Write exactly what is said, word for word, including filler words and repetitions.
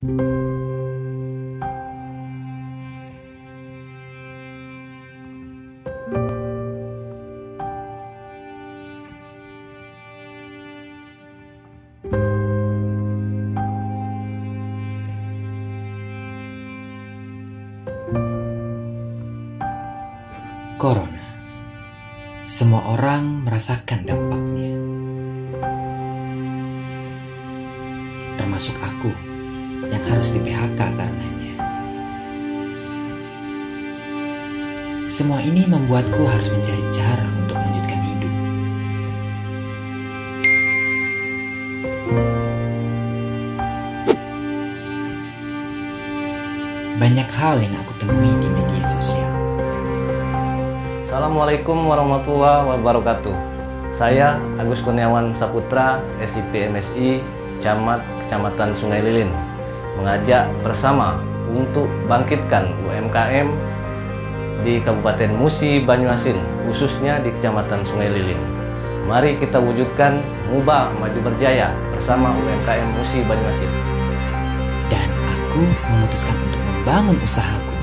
Corona. Semua orang merasakan dampaknya. Termasuk aku yang harus di P H K karenanya. Semua ini membuatku harus mencari cara untuk melanjutkan hidup. Banyak hal yang aku temui di media sosial. Assalamualaikum warahmatullahi wabarakatuh. Saya Agus Kurniawan Saputra, S I P M S I, Camat Kecamatan Sungai Lilin, mengajak bersama untuk bangkitkan U M K M di Kabupaten Musi Banyuasin, khususnya di Kecamatan Sungai Lilin. Mari kita wujudkan Muba Maju Berjaya bersama U M K M Musi Banyuasin. Dan aku memutuskan untuk membangun usahaku